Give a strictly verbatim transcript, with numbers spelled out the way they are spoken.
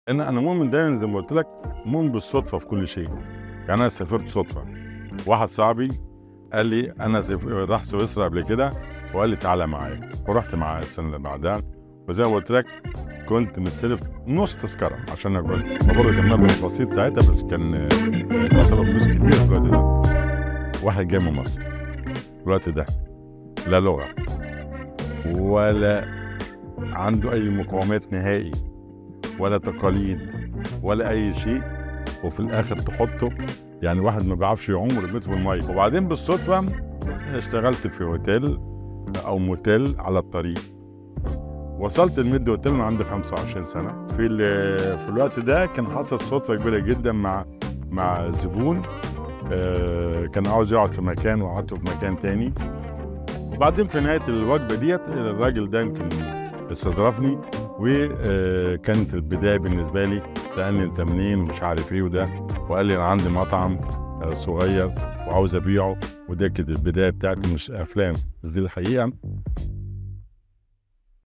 أنا أنا مؤمن دايمًا زي ما قُلت لك، مؤمن بالصدفة في كل شيء. يعني أنا سافرت صدفة، واحد صاحبي قال لي أنا سف راح سويسرا قبل كده وقال لي تعالَ معايا، ورُحت معاه السنة اللي بعدها، وزي ما قُلت لك كنت مستلف نُص تذكرة عشان أقول الموضوع كان مبلغ بسيط ساعتها، بس كان تعتبر فلوس كتير في الوقت ده. واحد جاي من مصر في الوقت ده، لا لغة ولا عنده أي مقومات نهائي ولا تقاليد ولا أي شيء، وفي الآخر تحطه يعني واحد ما بيعرفش يعوم ورميته في المَيّة. وبعدين بالصدفة اشتغلت في أوتيل أو موتيل على الطريق. وصلت الميد أوتيل وأنا عندي خمسة وعشرين سنة. في في الوقت ده كان حصل صدفة كبيرة جدًا مع مع زبون آآ كان عاوز يقعد في مكان وقعدته في مكان تاني. وبعدين في نهاية الوجبة ديّة الراجل ده يمكن استظرفني وكانت البداية بالنسبة لي، سألني أنت منين ومش عارف إيه وده، وقال لي أنا عندي مطعم صغير وعاوز أبيعه، وده كانت البداية بتاعتي مش أفلام، بس دي الحقيقة.